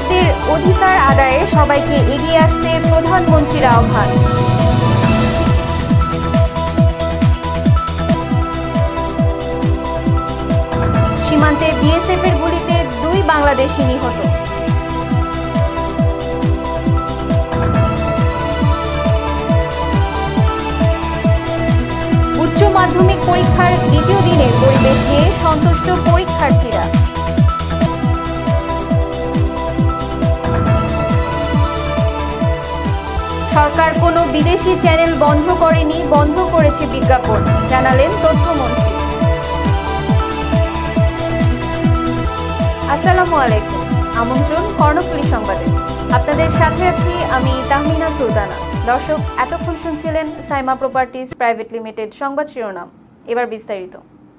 প্রতিবন্ধীদের অধিকার আদায়ে সবাইকে এগিয়ে আসতে প্রধানমন্ত্রীর আহ্বান। সীমান্তে বিএসএফের গুলিতে 2 বাংলাদেশি নিহত। উচ্চ মাধ্যমিক পরীক্ষার দ্বিতীয় দিনের পরিবেশ নিয়ে সন্তুষ্ট পরীক্ষার্থীরা। সরকার কোনো বিদেশি চ্যানেল বন্ধ করেনি, বন্ধ করেছে বিজ্ঞাপন, জানালেন তথ্যমন্ত্রী। আসসালামু আলাইকুম, আমন্ত্রণ কর্ণফুলী সংবাদে। আপনাদের সাথে আছি আমি তাহমিনা সুলতানা। দর্শক, এতক্ষণ শুনছিলেন সাইমা প্রপার্টিজ প্রাইভেট লিমিটেড সংবাদ শিরোনাম। এবার বিস্তারিত।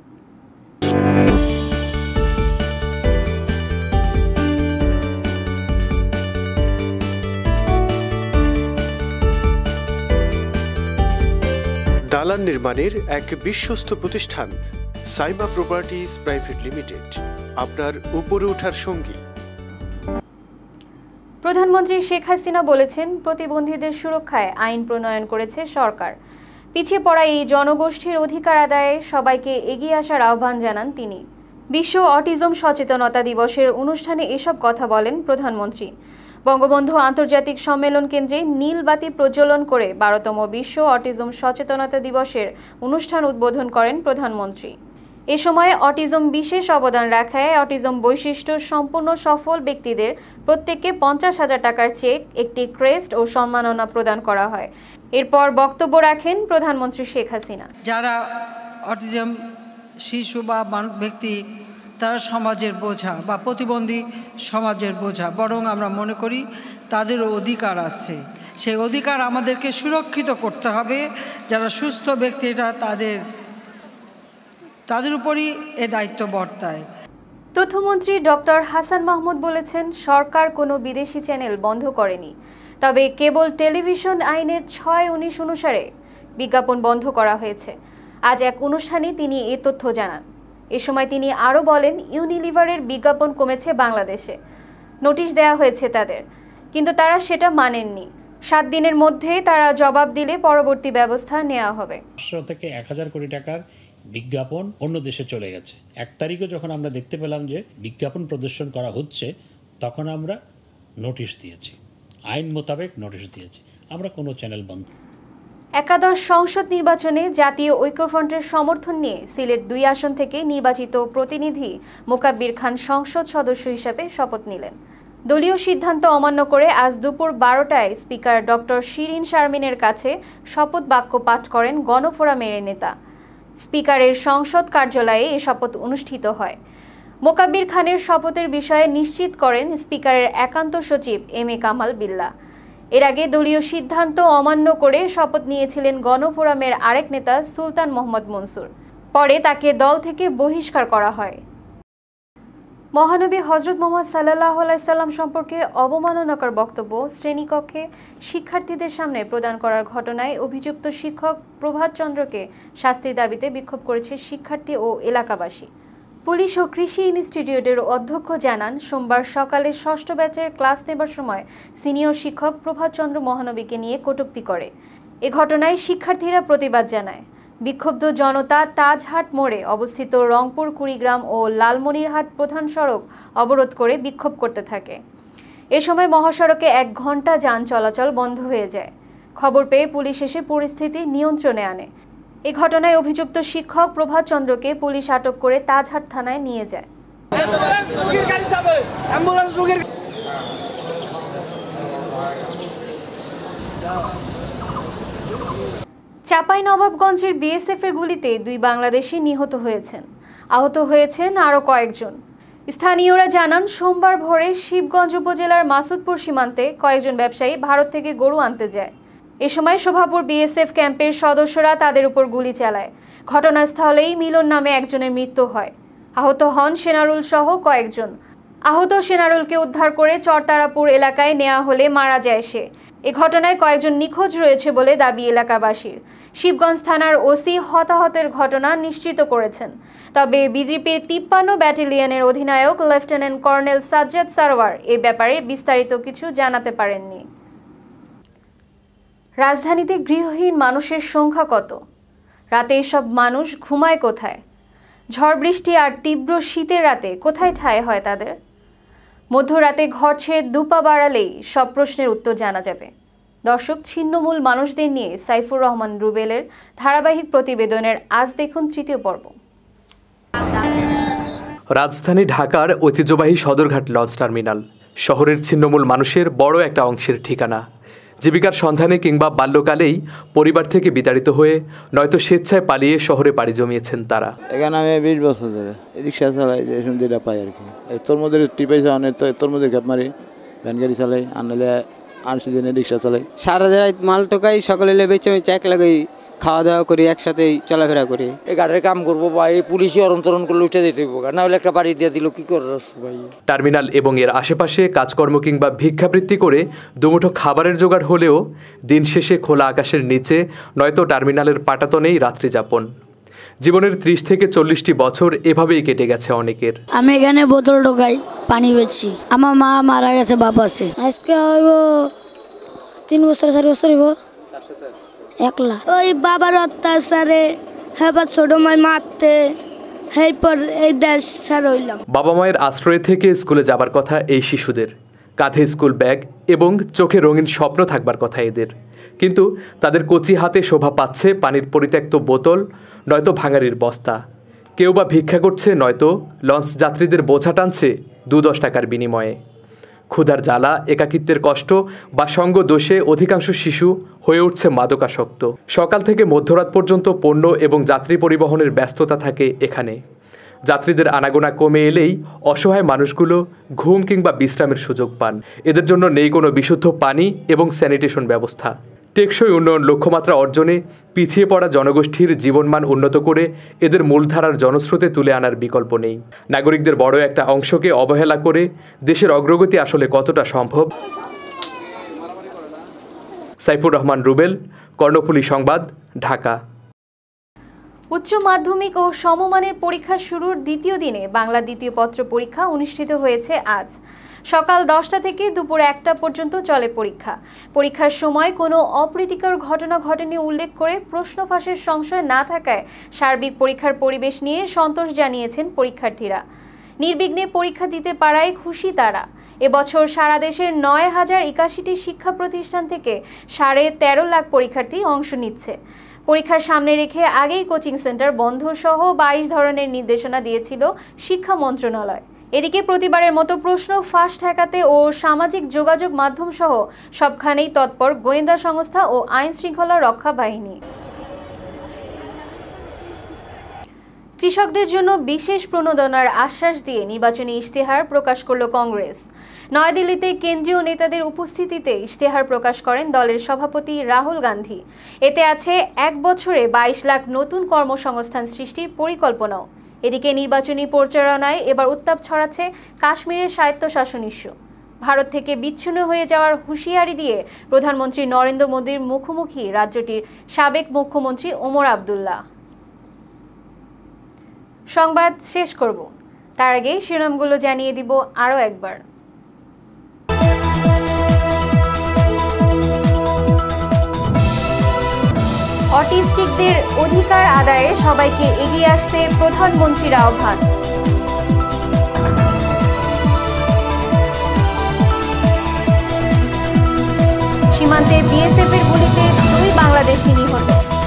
দালান নির্মাণের এক বিশ্বস্ত প্রতিষ্ঠান সাইমা প্রপার্টিজ প্রাইভেট লিমিটেড, আপনার উপরে ওঠার সঙ্গী। প্রধানমন্ত্রী শেখ হাসিনা বলেছেন, প্রতিবন্ধীদের সুরক্ষায় আইন প্রণয়ন করেছে সরকার। পিছিয়ে পড়া এই জনগোষ্ঠীর অধিকার আদায়ে সবাইকে এগিয়ে আসার আহ্বান জানান তিনি। বিশ্ব অটিজম সচেতনতা দিবসের অনুষ্ঠানে এসব কথা বলেন প্রধানমন্ত্রী। বঙ্গবন্ধু আন্তর্জাতিক সম্মেলন কেন্দ্রে নীল বাতি প্রজ্বলন করে 12তম বিশ্ব অটিজম সচেতনতা দিবসের অনুষ্ঠান উদ্বোধন করেন প্রধানমন্ত্রী। এ সময় অটিজম বিশেষ অবদান রাখায় অটিজম বৈশিষ্ট্য সম্পূর্ণ সফল ব্যক্তিদের প্রত্যেককে 50,000 টাকার চেক, একটি ক্রেস্ট ও সম্মাননা প্রদান করা হয়। এরপর বক্তব্য রাখেন প্রধানমন্ত্রী শেখ হাসিনা। যারা অটিজম শিশু বা ব্যক্তি, তারা সমাজের বোঝা বা প্রতিবন্ধী সমাজের বোঝা, বরং আমরা মনে করি তাদেরও অধিকার আছে। সেই অধিকার আমাদেরকে সুরক্ষিত করতে হবে। যারা সুস্থ ব্যক্তি, এটা তাদের উপরই এ দায়িত্ব বর্তায়। তথ্যমন্ত্রী ডক্টর হাসান মাহমুদ বলেছেন, সরকার কোনো বিদেশি চ্যানেল বন্ধ করেনি, তবে কেবল টেলিভিশন আইনের 6(19) অনুসারে বিজ্ঞাপন বন্ধ করা হয়েছে। আজ এক অনুষ্ঠানে তিনি এ তথ্য জানান। এ সময় তিনি আরও বলেন, ইউনিলিভারের বিজ্ঞাপন কমেছে বাংলাদেশে, নোটিশ দেওয়া হয়েছে তাদের, কিন্তু তারা সেটা মানেননি। 7 দিনের মধ্যে তারা জবাব দিলে পরবর্তী ব্যবস্থা নেওয়া হবে। 500 থেকে 1000 কোটি টাকার বিজ্ঞাপন অন্য দেশে চলে গেছে। 1 তারিখে যখন আমরা দেখতে পেলাম যে বিজ্ঞাপন প্রদর্শন করা হচ্ছে, তখন আমরা নোটিশ দিয়েছি, আইন মোতাবেক নোটিশ দিয়েছি। আমরা কোনো চ্যানেল বন্ধ। একাদশ সংসদ নির্বাচনে জাতীয় ঐক্যফ্রন্টের সমর্থন নিয়ে সিলেট 2 আসন থেকে নির্বাচিত প্রতিনিধি মোকাব্বির খান সংসদ সদস্য হিসেবে শপথ নিলেন। দলীয় সিদ্ধান্ত অমান্য করে আজ দুপুর 12টায় স্পিকার ডক্টর শিরিন শারমিনের কাছে শপথ বাক্য পাঠ করেন গণফোরামের নেতা। স্পিকারের সংসদ কার্যালয়ে এ শপথ অনুষ্ঠিত হয়। মোকাব্বির খানের শপথের বিষয়ে নিশ্চিত করেন স্পিকারের একান্ত সচিব এম.এ. কামাল বিল্লাহ। এর আগে দলীয় সিদ্ধান্ত অমান্য করে শপথ নিয়েছিলেন গণফোরামের আরেক নেতা সুলতান মোহাম্মদ মনসুর। পরে তাকে দল থেকে বহিষ্কার করা হয়। মহানবী হযরত মুহাম্মদ সাল্লাল্লাহু আলাইহি সাল্লাম সম্পর্কে অবমাননাকর বক্তব্য শ্রেণীকক্ষে শিক্ষার্থীদের সামনে প্রদান করার ঘটনায় অভিযুক্ত শিক্ষক প্রভাত চন্দ্রকে শাস্তির দাবিতে বিক্ষোভ করেছে শিক্ষার্থী ও এলাকাবাসী। পুলিশ ও কৃষি ইনস্টিটিউটের অধ্যক্ষ জানান, সোমবার সকালে 6ষ্ঠ ব্যাচের ক্লাস নেবার সময় সিনিয়র শিক্ষক প্রভাত চন্দ্র মহানবীকে নিয়ে কটূক্তি করে। এ ঘটনায় শিক্ষার্থীরা প্রতিবাদ জানায়। বিক্ষুব্ধ জনতা তাজহাট মোড়ে অবস্থিত রংপুর কুড়িগ্রাম ও লালমনিরহাট প্রধান সড়ক অবরোধ করে বিক্ষোভ করতে থাকে। এ সময় মহাসড়কে 1 ঘণ্টা যান চলাচল বন্ধ হয়ে যায়। খবর পেয়ে পুলিশ এসে পরিস্থিতি নিয়ন্ত্রণে আনে। এই ঘটনায় অভিযুক্ত শিক্ষক প্রভাত চন্দ্রকে পুলিশ আটক করে তাজহাট থানায় নিয়ে যায়। চাঁপাইনবাবগঞ্জের বিএসএফের গুলিতে 2 বাংলাদেশি নিহত হয়েছেন। আহত হয়েছেন আরও কয়েকজন। স্থানীয়রা জানান, সোমবার ভোরে শিবগঞ্জ উপজেলার মাসুদপুর সীমান্তে কয়েকজন ব্যবসায়ী ভারত থেকে গরু আনতে যায়। এ সময় শোভাপুর বিএসএফ ক্যাম্পের সদস্যরা তাদের উপর গুলি চালায়। ঘটনাস্থলেই মিলন নামে একজনের মৃত্যু হয়। আহত হন সেনারুল সহ কয়েকজন। আহত সেনারুলকে উদ্ধার করে চরতারাপুর এলাকায় নেওয়া হলে মারা যায় সে। এ ঘটনায় কয়েকজন নিখোঁজ রয়েছে বলে দাবি এলাকাবাসীর। শিবগঞ্জ থানার ওসি হতাহতের ঘটনা নিশ্চিত করেছেন। তবে বিজিপির 53 ব্যাটালিয়নের অধিনায়ক লেফটেন্যান্ট কর্নেল সাজ্জাদ সারোয়ার এ ব্যাপারে বিস্তারিত কিছু জানাতে পারেননি। রাজধানীতে গৃহহীন মানুষের সংখ্যা কত? রাতে এসব মানুষ ঘুমায় কোথায়? ঝড় বৃষ্টি আর তীব্র শীতের রাতে কোথায় ঠাঁই হয় তাদের? মধ্যরাতে ঘর ছেড়ে দুপা বাড়ালেই সব প্রশ্নের উত্তর জানা যাবে। দর্শক, ছিন্নমূল মানুষদের নিয়ে সাইফুর রহমান রুবেলের ধারাবাহিক প্রতিবেদনের আজ দেখুন তৃতীয় পর্ব। রাজধানী ঢাকার ঐতিহ্যবাহী সদরঘাট লঞ্চ টার্মিনাল শহরের ছিন্নমূল মানুষের বড় একটা অংশের ঠিকানা। জীবিকার সন্ধানে কিংবা বাল্যকালেই পরিবার থেকে বিতাড়িত হয়ে নয়তো স্বেচ্ছায় পালিয়ে শহরে পাড়ি জমিয়েছেন তারা। এখানে আমি 20 বছর ধরে রিক্সা চালাই, যেটা পাই আর কি। তোর মধ্যে টিপাইছে অনেক, তোর মধ্যে ক্যাপ মারি, ভ্যান গাড়ি চালাই, আনলে আনছি দিনে রিক্সা চালাই। সারা রাত মাল টোকাই, সকালে বেচে আমি চেক লাগাই, খাওয়া দাওয়া করি, একসাথেই চলাফেরা করি। এই গাড়ির কাম করবো বা এই পুলিশি অরন্তরণ করলে উঠে দিতে হইব, না হলে একটা বাড়ি দিয়ে দিল কি করস ভাই। টার্মিনাল এবং এর আশেপাশে কাজকর্ম কিংবা ভিক্ষাবৃত্তি করে দুমুঠো খাবারের জোগাড় হলেও দিন শেষে খোলা আকাশের নিচে নয়তো টার্মিনালের পাটাতনেই রাত্রি যাপন। জীবনের 30 থেকে 40টি বছর এভাবেই কেটে গেছে অনেকের। আমি এখানে বোতল ঢোকাই, পানি বেচছি। আমার মা মারা গেছে, বাপ আছে। আজকে হইব 3 বছর 4 বছর হইব। একলা ওই বাবার অত্যাচারে হেবা ছোট মাই মারতে হেপর এই দেশ ছাড় হইলাম। বাবা মায়ের আশ্রয় থেকে স্কুলে যাবার কথা এই শিশুদের, কাঁধে স্কুল ব্যাগ এবং চোখে রঙিন স্বপ্ন থাকবার কথা এদের। কিন্তু তাদের কচি হাতে শোভা পাচ্ছে পানির পরিত্যক্ত বোতল, নয়তো ভাঙারির বস্তা। কেউ বা ভিক্ষা করছে, নয়তো লঞ্চ যাত্রীদের বোঝা টানছে 2-10 টাকার বিনিময়ে। ক্ষুধার জ্বালা, একাকিত্বের কষ্ট বা সঙ্গ দোষে অধিকাংশ শিশু হয়ে উঠছে মাদকাসক্ত। সকাল থেকে মধ্যরাত পর্যন্ত পণ্য এবং যাত্রী পরিবহনের ব্যস্ততা থাকে এখানে। যাত্রীদের আনাগোনা কমে এলেই অসহায় মানুষগুলো ঘুম কিংবা বিশ্রামের সুযোগ পান। এদের জন্য নেই কোনো বিশুদ্ধ পানি এবং স্যানিটেশন ব্যবস্থা। টেকসই উন্নয়ন লক্ষ্যমাত্রা অর্জনে পিছিয়ে পড়া জনগোষ্ঠীর জীবনমান উন্নত করে এদের মূলধারার জনস্রোতে তুলে আনার বিকল্প নেই। নাগরিকদের বড় একটা অংশকে অবহেলা করে দেশের অগ্রগতি আসলে কতটা সম্ভব? সাইফুর রহমান রুবেল, কর্ণফুলী সংবাদ, ঢাকা। উচ্চ মাধ্যমিক ও সমমানের পরীক্ষা শুরুর দ্বিতীয় দিনে বাংলা দ্বিতীয় পত্র পরীক্ষা অনুষ্ঠিত হয়েছে আজ। সকাল 10টা থেকে দুপুর 1টা পর্যন্ত চলে পরীক্ষা। পরীক্ষার সময় কোনো অপ্রীতিকর ঘটনা ঘটেনি উল্লেখ করে প্রশ্ন ফাঁসের সংশয় না থাকায় সার্বিক পরীক্ষার পরিবেশ নিয়ে সন্তোষ জানিয়েছেন পরীক্ষার্থীরা। নির্বিঘ্নে পরীক্ষা দিতে পারায় খুশি তারা। এবছর সারা দেশের 9081টি শিক্ষা প্রতিষ্ঠান থেকে 13.5 লাখ পরীক্ষার্থী অংশ নিচ্ছে। পরীক্ষার সামনে রেখে আগেই কোচিং সেন্টার বন্ধ সহ 22 ধরনের নির্দেশনা দিয়েছিল শিক্ষা মন্ত্রণালয়। এদিকে প্রতিবারের মতো প্রশ্ন ফাঁস ঠেকাতে ও সামাজিক যোগাযোগ মাধ্যম সহ সবখানেই তৎপর গোয়েন্দা সংস্থা ও আইন শৃঙ্খলা রক্ষা বাহিনী। কৃষকদের জন্য বিশেষ প্রণোদনার আশ্বাস দিয়ে নির্বাচনী ইশতেহার প্রকাশ করল কংগ্রেস। নয়াদিল্লিতে কেন্দ্রীয় নেতাদের উপস্থিতিতে ইশতেহার প্রকাশ করেন দলের সভাপতি রাহুল গান্ধী। এতে আছে 1 বছরে 22 লাখ নতুন কর্মসংস্থান সৃষ্টির পরিকল্পনাও। এদিকে নির্বাচনী প্রচারণায় এবার উত্তাপ ছড়াচ্ছে কাশ্মীরের স্বায়ত্তশাসন ইস্যু। ভারত থেকে বিচ্ছিন্ন হয়ে যাওয়ার হুঁশিয়ারি দিয়ে প্রধানমন্ত্রী নরেন্দ্র মোদীর মুখোমুখি রাজ্যটির সাবেক মুখ্যমন্ত্রী ওমর আবদুল্লাহ। সংবাদ শেষ করব, তার আগে শিরোনামগুলো জানিয়ে দিব আরও একবার। অটিস্টিকদের অধিকার আদায়ে সবাইকে এগিয়ে আসতে প্রধানমন্ত্রীর আহ্বান। সীমান্তে বিএসএফের গুলিতে 2 বাংলাদেশি নিহত।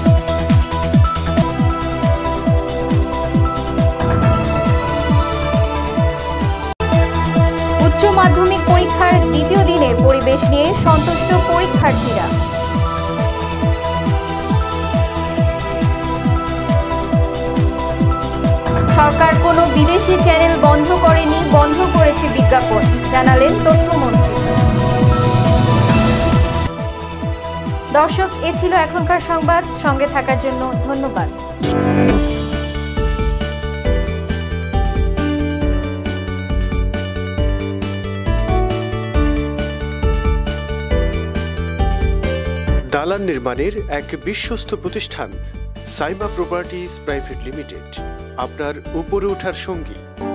উচ্চ মাধ্যমিক পরীক্ষার দ্বিতীয় দিনে পরিবেশ নিয়ে সন্তুষ্ট পরীক্ষার্থীরা। সরকার কোনো বিদেশি চ্যানেল বন্ধ করেনি, বন্ধ করেছে বিজ্ঞাপন, জানালেন তথ্যমন্ত্রী। দর্শক, এ ছিল এখনকার সংবাদ। সঙ্গে থাকার জন্য ধন্যবাদ। দালান নির্মাণের এক বিশ্বস্ত প্রতিষ্ঠান সাইমা প্রপার্টিজ প্রাইভেট লিমিটেড, আপনার উপরে ওঠার সঙ্গী।